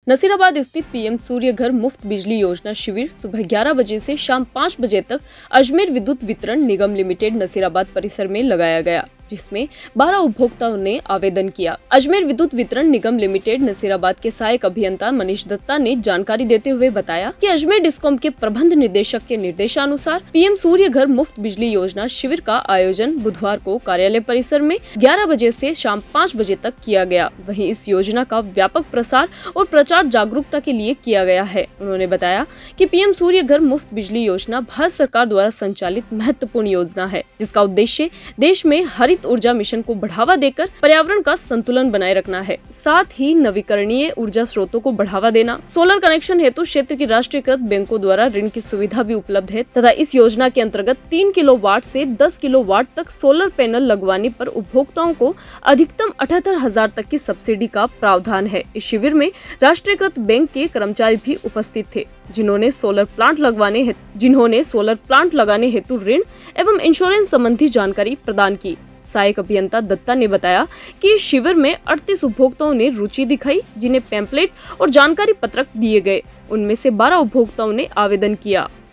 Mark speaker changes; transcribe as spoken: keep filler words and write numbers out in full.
Speaker 1: नसीराबाद स्थित पीएम सूर्य घर मुफ्त बिजली योजना शिविर सुबह ग्यारह बजे से शाम पाँच बजे तक अजमेर विद्युत वितरण निगम लिमिटेड नसीराबाद परिसर में लगाया गया, जिसमें बारह उपभोक्ताओं ने आवेदन किया। अजमेर विद्युत वितरण निगम लिमिटेड नसीराबाद के सहायक अभियंता मनीष दत्ता ने जानकारी देते हुए बताया कि अजमेर डिस्कॉम के प्रबंध निदेशक के निर्देशानुसार पीएम सूर्य घर मुफ्त बिजली योजना शिविर का आयोजन बुधवार को कार्यालय परिसर में ग्यारह बजे से शाम पाँच बजे तक किया गया। वहीं इस योजना का व्यापक प्रसार और प्रचार जागरूकता के लिए किया गया है। उन्होंने बताया कि पीएम सूर्य घर मुफ्त बिजली योजना भारत सरकार द्वारा संचालित महत्वपूर्ण योजना है, जिसका उद्देश्य देश में हरित ऊर्जा मिशन को बढ़ावा देकर पर्यावरण का संतुलन बनाए रखना है। साथ ही नवीकरणीय ऊर्जा स्रोतों को बढ़ावा देना। सोलर कनेक्शन हेतु क्षेत्र की राष्ट्रीयकृत बैंकों द्वारा ऋण की सुविधा भी उपलब्ध है तथा इस योजना के अंतर्गत तीन किलोवाट से दस किलोवाट तक सोलर पैनल लगवाने पर उपभोक्ताओं को अधिकतम अठहत्तर हजार तक की सब्सिडी का प्रावधान है। इस शिविर में राष्ट्रीयकृत बैंक के कर्मचारी भी उपस्थित थे, जिन्होंने सोलर प्लांट लगवाने हेतु जिन्होंने सोलर प्लांट लगाने हेतु ऋण एवं इंश्योरेंस संबंधी जानकारी प्रदान की। सहायक अभियंता दत्ता ने बताया कि इस शिविर में अड़तीस उपभोक्ताओं ने रुचि दिखाई, जिन्हें पैम्पलेट और जानकारी पत्रक दिए गए। उनमें से बारह उपभोक्ताओं ने आवेदन किया।